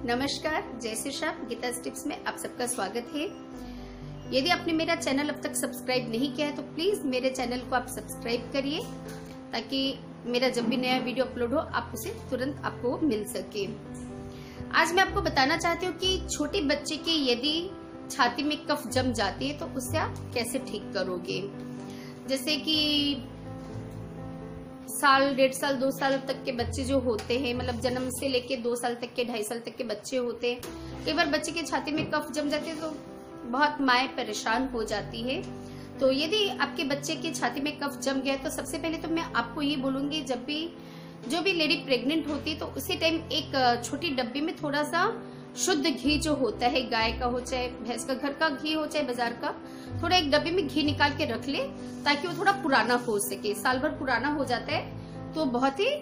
नमस्कार, जय श्री श्याम। गीता टिप्स में आप सबका स्वागत है। यदि आपने मेरा चैनल अब तक सब्सक्राइब नहीं किया है तो प्लीज मेरे चैनल को आप सब्सक्राइब करिए, ताकि मेरा जब भी नया वीडियो अपलोड हो आप उसे तुरंत आपको मिल सके। आज मैं आपको बताना चाहती हूँ कि छोटे बच्चे के यदि छाती में कफ जम जाती है तो उसे आप कैसे ठीक करोगे। जैसे कि साल, 1.5 साल, 2 साल तक के बच्चे जो होते हैं, मतलब जन्म से लेके 2 साल तक के, 2.5 साल तक के बच्चे होते हैं, कई बार बच्चे की छाती में कफ जम जाते हैं तो बहुत माएँ परेशान हो जाती है। तो यदि आपके बच्चे की छाती में कफ जम गया तो सबसे पहले तो मैं आपको ये बोलूंगी, जब भी जो भी लेडी प्रेग्नेंट होती है तो उसी टाइम एक छोटी डब्बी में थोड़ा सा शुद्ध घी जो होता है, गाय का हो चाहे भैंस का, घर का घी हो चाहे बाजार का, थोड़ा एक डब्बी में घी निकाल के रख ले ताकि वो थोड़ा पुराना हो सके। साल भर पुराना हो जाता है तो बहुत ही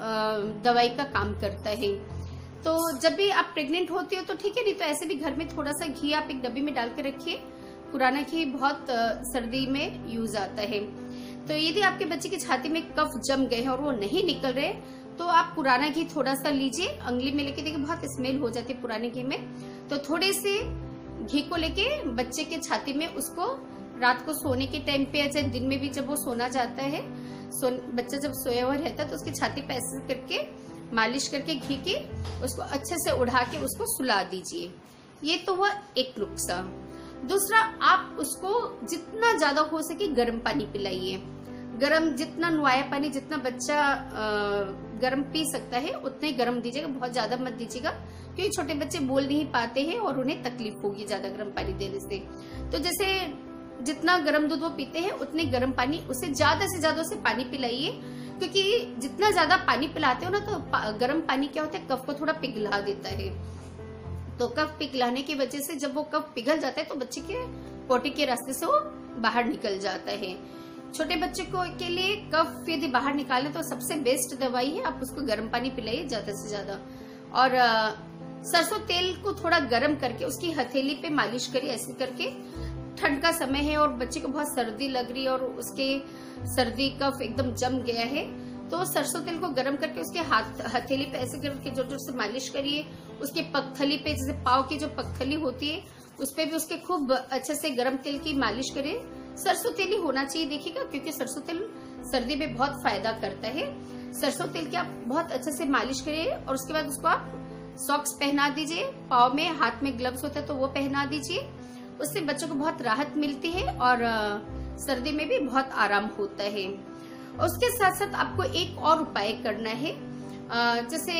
दवाई का काम करता है। तो जब भी आप प्रेग्नेंट होती हो तो ठीक है, नहीं तो ऐसे भी घर में थोड़ा सा घी आप एक डब्बी में डाल के रखिए। पुराना घी बहुत सर्दी में यूज आता है। तो यदि आपके बच्चे की छाती में कफ जम गए हैं और वो नहीं निकल रहे तो आप पुराना घी थोड़ा सा लीजिए, अंगली में लेके देखिए, बहुत स्मेल हो जाती है पुराने घी में। तो थोड़े से घी को लेके बच्चे के छाती में उसको रात को सोने के टाइम पे या चाहे दिन में भी जब वो सोना जाता है, बच्चा जब सोया हुआ रहता है तो उसकी छाती पे ऐसे करके मालिश करके घी की उसको अच्छे से उड़ा के उसको सुला दीजिए। ये तो हुआ एक नुस्खा। दूसरा, आप उसको जितना ज्यादा हो सके गर्म पानी पिलाइए। गरम, जितना नुआया पानी जितना बच्चा गरम पी सकता है उतना ही गरम दीजिएगा, बहुत ज्यादा मत दीजिएगा, क्योंकि छोटे बच्चे बोल नहीं पाते हैं और उन्हें तकलीफ होगी ज्यादा गर्म पानी देने से। तो जैसे जितना गर्म दूध वो पीते हैं उतने गर्म पानी, उसे ज्यादा से ज्यादा उसे पानी पिलाइए, क्योंकि जितना ज्यादा पानी पिलाते हो ना तो गर्म पानी क्या होता है, कफ को थोड़ा पिघला देता है। तो कफ पिघलाने की वजह से जब वो कफ पिघल जाता है तो बच्चे के पोटी के रास्ते से वो बाहर निकल जाता है। छोटे बच्चे को के लिए कफ यदि बाहर निकालें तो सबसे बेस्ट दवाई है, आप उसको गर्म पानी पिलाइए ज्यादा से ज्यादा। और सरसों तेल को थोड़ा गर्म करके उसकी हथेली पे मालिश करिए, ऐसे करके। ठंड का समय है और बच्चे को बहुत सर्दी लग रही है और उसके सर्दी कफ एकदम जम गया है, तो सरसों तेल को गर्म करके उसके हथेली पे ऐसे करके जोर जोर से मालिश करिए। उसके पगथली पे, जैसे पाव की जो पगथली होती है उस पे भी उसके खूब अच्छे से गर्म तेल की मालिश करिए। सरसों तेल ही होना चाहिए देखिएगा, क्योंकि सरसों तेल सर्दी में बहुत फायदा करता है। सरसों तेल की आप बहुत अच्छे से मालिश करिए और उसके बाद उसको आप सॉक्स पहना दीजिए, पाव में, हाथ में ग्लव्स होता है तो वो पहना दीजिए। उससे बच्चों को बहुत राहत मिलती है और सर्दी में भी बहुत आराम होता है। उसके साथ साथ आपको एक और उपाय करना है। जैसे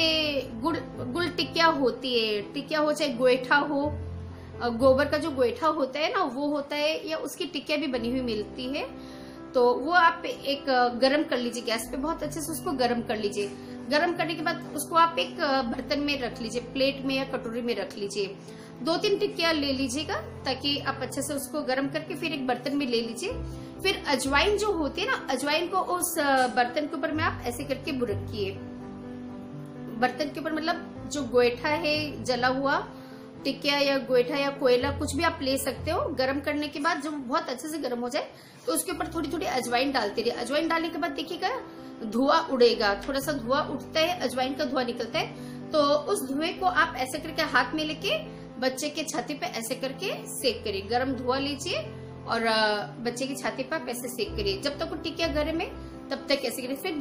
गुड़ टिकिया होती है, टिकिया हो चाहे गोईठा हो, गोबर का जो गोईठा होता है ना वो होता है, या उसकी टिकिया भी बनी हुई मिलती है, तो वो आप एक गरम कर लीजिए गैस पे, बहुत अच्छे से उसको गरम कर लीजिए। गरम करने के बाद उसको आप एक बर्तन में रख लीजिए, प्लेट में या कटोरी में रख लीजिए। 2-3 टिक्कियां ले लीजिएगा ताकि आप अच्छे से उसको गरम करके फिर एक बर्तन में ले लीजिए। फिर अजवाइन जो होती है ना, अजवाइन को उस बर्तन के ऊपर में आप ऐसे करके बुरकिए। बर्तन के ऊपर, मतलब जो गोईठा है, जला हुआ टिकिया या गोईठा या कोयला कुछ भी आप ले सकते हो। गरम करने के बाद जब बहुत अच्छे से गरम हो जाए तो उसके ऊपर थोड़ी थोड़ी अजवाइन डालते रहिए। अजवाइन डालने के बाद देखिएगा धुआं उड़ेगा, थोड़ा सा धुआं उठता है, अजवाइन का धुआं निकलता है। तो उस धुएं को आप ऐसे करके हाथ में लेके बच्चे के छाती पे ऐसे करके सेक करिए। गरम धुआं लीजिए और बच्चे की छाती पे आप ऐसे सेक करिए जब तक वो टिकिया गरम है, तब तक ऐसे करिए। फिर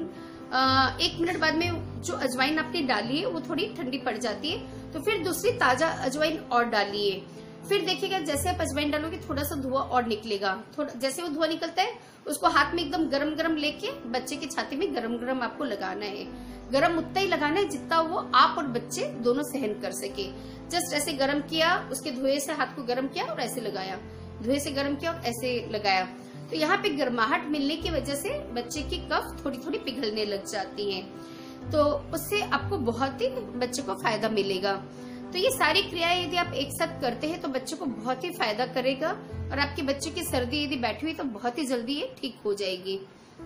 1 मिनट बाद में जो अजवाइन आपने डाली है वो थोड़ी ठंडी पड़ जाती है, तो फिर दूसरी ताजा अजवाइन और डालिए। फिर देखिएगा जैसे आप अजवाइन डालोगे थोड़ा सा धुआं और निकलेगा। थोड़ा जैसे वो धुआं निकलता है उसको हाथ में एकदम गरम गरम लेके बच्चे की छाती में गरम गरम आपको लगाना है। गरम उतना ही लगाना है जितना वो आप और बच्चे दोनों सहन कर सके। जस्ट ऐसे गरम किया, उसके धुएं से हाथ को गरम किया और ऐसे लगाया, धुएं से गरम किया और ऐसे लगाया। तो यहाँ पे गर्माहट मिलने की वजह से बच्चे की कफ थोड़ी थोड़ी पिघलने लग जाती है, तो उससे आपको बहुत ही बच्चे को फायदा मिलेगा। तो ये सारी क्रियाएं यदि आप एक साथ करते हैं तो बच्चे को बहुत ही फायदा करेगा और आपके बच्चे की सर्दी यदि बैठी हुई तो बहुत ही जल्दी ये ठीक हो जाएगी।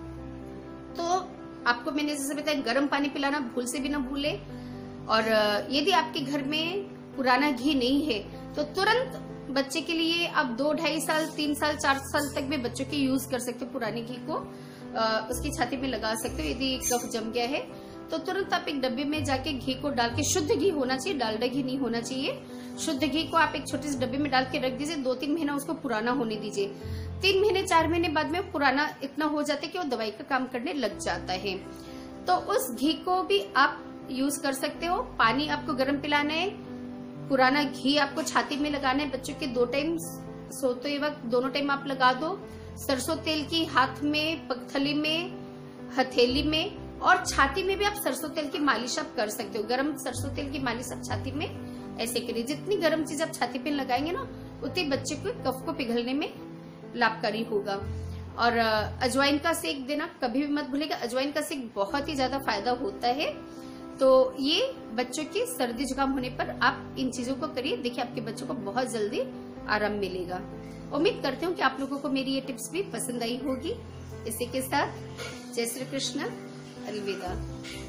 तो आपको मैंने जैसे बताया, गर्म पानी पिलाना भूल से भी ना भूले। और यदि आपके घर में पुराना घी नहीं है तो तुरंत बच्चे के लिए आप 2, 2.5 साल, 3 साल, 4 साल तक भी बच्चों के यूज कर सकते हो। पुराने घी को उसकी छाती में लगा सकते हो यदि कफ जम गया है तो तुरंत आप एक डब्बे में जाके घी को डाल के, शुद्ध घी होना चाहिए, डालडा घी नहीं होना चाहिए, शुद्ध घी को आप एक छोटे से डब्बे में डाल के रख दीजिए। 2-3 महीना उसको पुराना होने दीजिए। 3 महीने 4 महीने बाद में पुराना इतना हो जाता है कि वो दवाई का काम करने लग जाता है। तो उस घी को भी आप यूज कर सकते हो। पानी आपको गर्म पिलाना है, पुराना घी आपको छाती में लगाना है। बच्चों के 2 टाइम सोते वक्त दोनों टाइम आप लगा दो। सरसों तेल की हाथ में, पगथली में, हथेली में और छाती में भी आप सरसों तेल की मालिश आप कर सकते हो। गरम सरसों तेल की मालिश आप छाती में ऐसे करिए। जितनी गर्म चीज आप छाती पे लगाएंगे ना, उतनी बच्चे को कफ को पिघलने में लाभकारी होगा। और अजवाइन का सेक देना कभी भी मत भूलिएगा। अजवाइन का सेक बहुत ही ज्यादा फायदा होता है। तो ये बच्चों की सर्दी जुकाम होने पर आप इन चीजों को करिए। देखिए आपके बच्चों को बहुत जल्दी आराम मिलेगा। उम्मीद करती हूँ कि आप लोगों को मेरी ये टिप्स भी पसंद आई होगी। इसी के साथ जय श्री कृष्ण, अलविदा।